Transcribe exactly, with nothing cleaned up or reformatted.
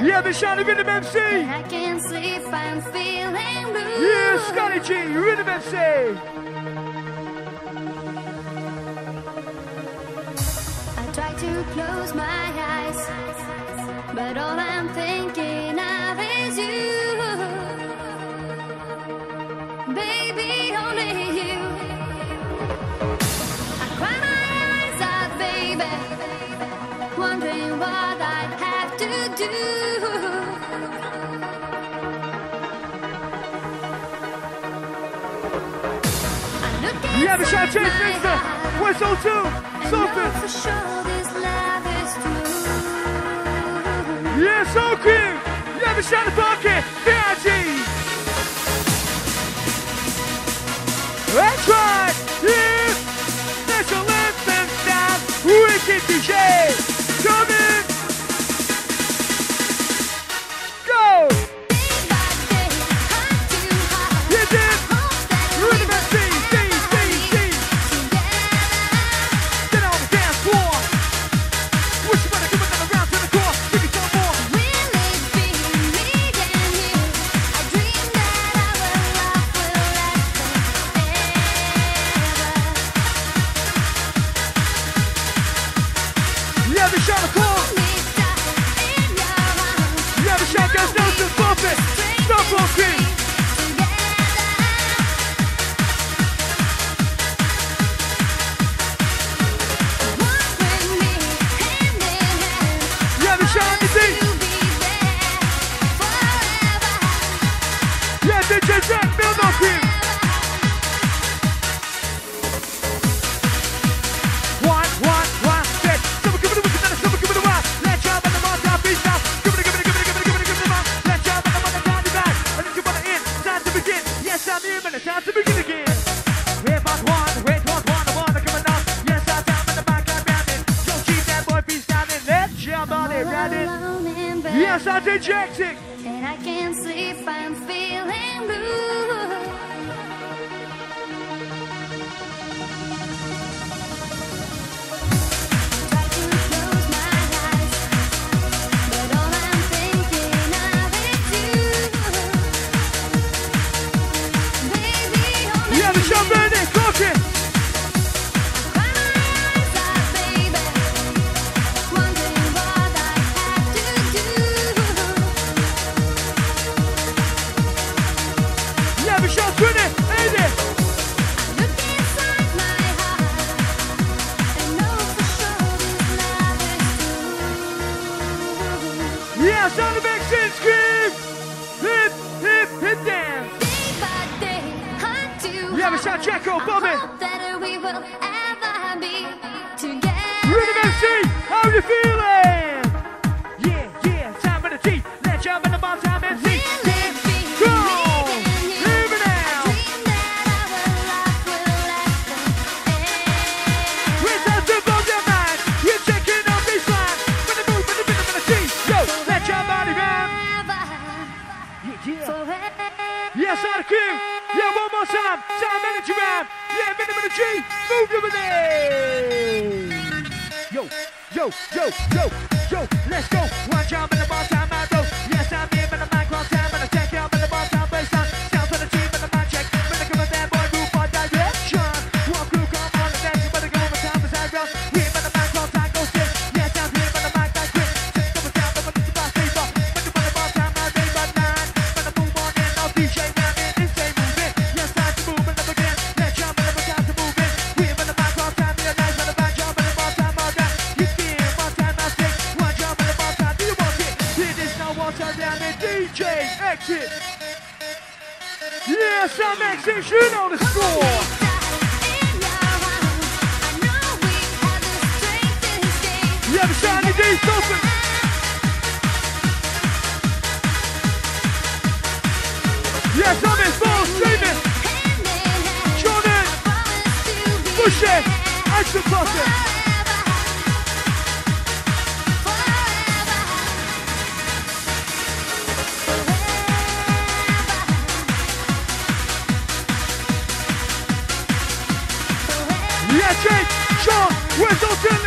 Yeah, the shiny Rhythm M C. I can't sleep, I'm feeling blue. Yeah, Scotty G, Rhythm M C. I try to close my eyes, but all I'm thinking of is you. Baby, only you. I cry my eyes out, baby, wondering what I'd have to do. Yeah, the shiny James Mister. Where's O two? Something. For sure this love is true. Yeah, so cute. Yeah, the shiny Pocket. V I G. That's right. Yeah. Special anthem style. Wicked D J. Come in. Go. You did. Rhythm M C. D, D, D. Get on the dance floor. Wish you better give another round to the core. Give me some more. Will it be me and you? I dream that our love will last forever. Yeah, the shot of call. Yeah, the shot goes down to stop it. Stop walking. Yeah, the shot on the D. Yeah, D J Jack, build up him. One, one, one, set. Someone give it a wicked, then someone give it a wild. Let's jump on the mountain, beat down. Give it a, give it a, give it a, give it a, give it a, give it a man. Let's jump on the mountain, down the back. And if you want it in, time to begin. Yes, I'm here, man, it's time to begin again. Wait, one, one, wait, one, one, I wanna come on. Yes, I'm down in the back, I'm rounding. Don't cheat that boy, be standing. Let's jump on it, round it. Yes, I did Jackson. And I can't sleep, I'm feeling blue. Try to close my eyes, but all I'm thinking of is you. Baby, only Yeah, the shot burning, cooking. cry my eyes out, baby, wondering what I have to do. Yeah, the shot winning, eighty. Look inside my heart and know for sure this love is true. Yeah, sound of makes sense, scream. Hip, hip, hip dance. Day by day, heart to Yeah, heart, the shot Jacko, I Bobby. hope that we will ever be together. Rhythm M C, how you feeling? Yeah, yeah, time of the T. Let's jump in the ball, time M C. Will it be Go! me and you? Hear me I now. dream that our love will last We're forever. time to blow your mind. You're checking out this line. With the move, with the rhythm, with the T. Yo, let your body run. Yeah, yeah. Forever. Yes, out of Q. Yeah, one more time. Time energy round. Yeah, rhythm with the G. Move your body. Yo, yo, yo, yo, yo. Let's go. One jump in the ball time, I go. Yes, I'm here in the mic, one time. And I take out in the ball time, baseline. Sounds on the team, and the mic check. When I come with that boy, move for direction. One crew, come on, and dance. But I go over time as I run. Here in the mic, one time, go sit. Yes, I'm here in the mic, like Chris. Just over time, but it's about safer. When you run the ball time, I day by nine. When I move on in, no D J, man, it is a moving. Yes, time to move, and up again. Let's jump, and never time to move in. We're in the mic, one time, be a nice, and the back jump, and the ball time, all that. You feel one time, I stick. One jump, and the ball time, do you want it? It is no one time down in D J exit. Yes, I'm exit, you know the score. Yeah, the shiny D, something. Yes, I'm in full, Steven. Jordan. Push it. Action button. Yeah, Jake, Sean, where's those